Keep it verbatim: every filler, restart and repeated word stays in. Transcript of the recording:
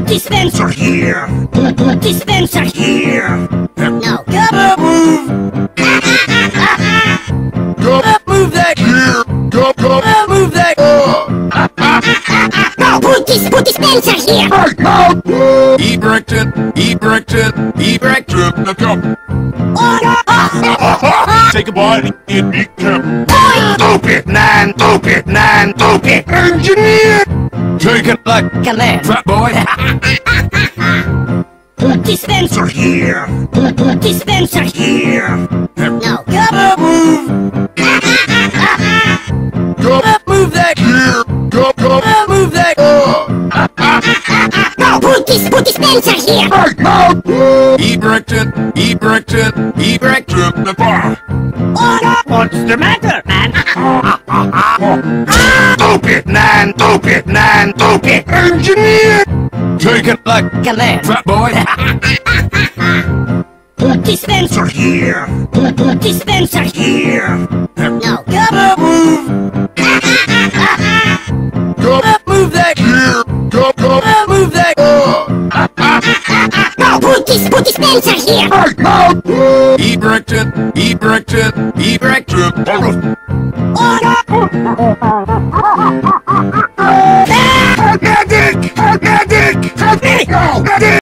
Dispenser here. Dispenser here. No. Go move. Go move that here. Go go move that. No, put this, put dispenser here. He bricked it. He bricked it. He bricked it. Now go. Take a bite and eat them. Stupid man. Stupid man. Stupid engineer. Take it like command, fat boy. Dispenser here. Dispenser here. No. Go move. Go move that here. Go go move that. No, put this, put dispenser here. He bricked it. He bricked it. He bricked it. The bar. What's the matter, man? Stupid man. Stupid man. Stupid engineer. Take it like command, fat boy. Dispenser here. Dispenser here. No. Go move. Go move that here. Go go move that. No, put this, put dispenser here. He bricked it. He bricked it. He bricked it. Medic! Medic! Help me!